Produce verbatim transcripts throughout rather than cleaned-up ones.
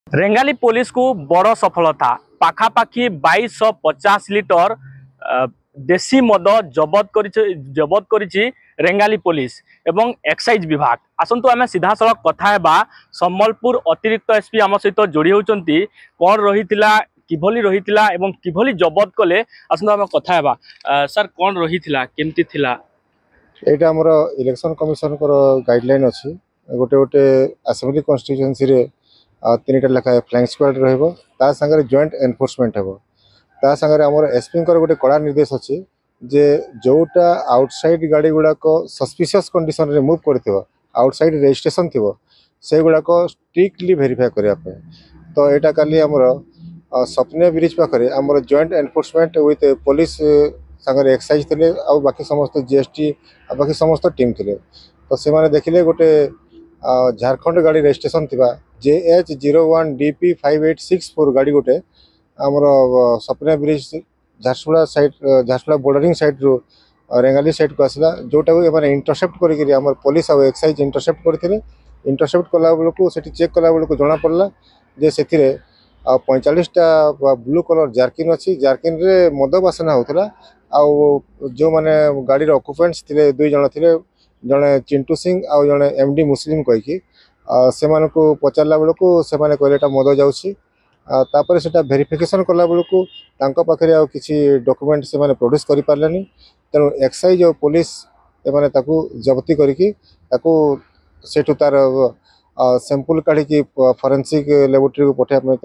Rengali police को बड़ सफलता पाखापाखि बाईस पचास लिटर देसी मद जबत कर जबत करिछि रेंगाली पुलिस एवं एक्साइज विभाग। आसतु आम सीधा सड़क कथा हेबा सम्बलपुर अतिरिक्त एसपी आम सहित जोड़ी होचंती कौन रहितिला किभली रहितिला एवं किभली जबत कले आसतु आम कथा हेबा। सर कौन रहितिला केमती थिला? एटा हमर इलेक्शन कमिशन को गाइडलाइन अछि। गोटे गोटे असेंबली कॉन्स्टिट्यूएंसी रे तीन टा लेखा फ्लाइंग स्क्वाड रहबो ता संगे जॉइंट एनफोर्समेंट हेबो ता संगे हमर एसपी कर गोटे कड़ा निर्देश अछि जे जोटा आउटसाइड गाड़ी गुडा को सस्पिशियस कंडीशन रे मूव करथिबो आउटसाइड रजिस्ट्रेशन थिबो से गुडा को स्ट्रिक्टली वेरीफाई करिया पे। तो एटा काली हमर सपने ब्रिज पाखरे हमर जॉइंट एनफोर्समेंट विथ पुलिस संगे एक्साइज थिले आ बाकी समस्त जीएसटी आ बाकी समस्त टीम थिले। तो से माने देखिले गोटे झारखंड गाड़ी रजिस्ट्रेशन थिबा J H zero one D P five eight six four गाड़ी गोटे आमर सपने bridge Jharsuguda side Jharsuguda bordering side रो रेंगाली साइड को आसला जोटा को माने इंटरसेप्ट करिकरी हमर पुलिस आ एक्साइज इंटरसेप्ट करथिले। इंटरसेप्ट कला बेल को सेठी चेक कला बेल को जना पड़ला जे सेथिरे पैंतालीस टा ब्लू कलर जार्किन अछि। जार्किन रे मद बासना होतला आ जो माने गाड़ी रो ऑक्युपेंट्स थिले दुई जण थिले जणे चिंटू सिंह आ जणे एमडी मुस्लिम कहि कि से माने को पचारला बेल को से माने कहलेटा मद जाउछि तापर सेटा वेरिफिकेशन कला बेल को तांको पाखरे आ किछि डॉक्यूमेंट से माने प्रोड्यूस करि पारलेनी। तेनु एक्साइज और पुलिस ए माने ताकू जब्ती करिकि ताकू सेठु तार सैंपल काढ़ी की फॉरेंसिक लेबोरेटरी को पठा में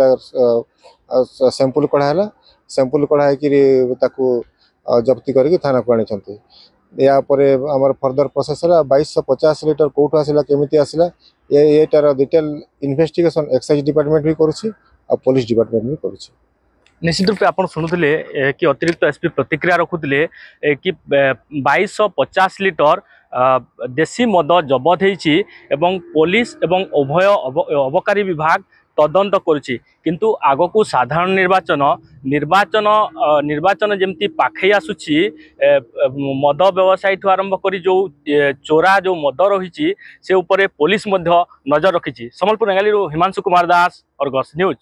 तार सैंपल कढ़ा हला सैंपल कढ़ा कि ताकू जब्ती करके थाना को आनी। या परे हमर फर्दर प्रोसेस है बाईस पचास लिटर कोठ आसला केमिति आसला ये एटार डिटेल इन्वेस्टिगेशन एक्साइज डिपार्टमेंट भी करुछि और पुलिस डिपार्टमेंट भी करुछि। निश्चित रूप से आप शुणुले कि अतिरिक्त एसपी प्रतिक्रिया रखुले कि बाईस पचास लिटर देसी मद जबत होइछि एवं पुलिस एवं उभय अबकारी विभाग तदंत करुछि। किंतु आगकू साधारण निर्वाचन निर्वाचन निर्वाचन जमती पाखे आसुछि मद व्यवसायी ठू आरंभ करी जो चोरा जो मद रही से उपरे पुलिस मध्य नजर रखी। Sambalpur Rengali Himanshu Kumar Das Argus news.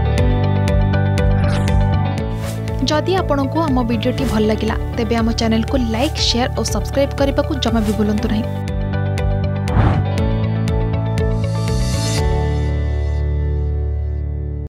जदि आपंक आम भिडी भल लगा तेब आम चैनल को लाइक शेयर और सब्सक्राइब करने को जमा भी भूलु नहीं।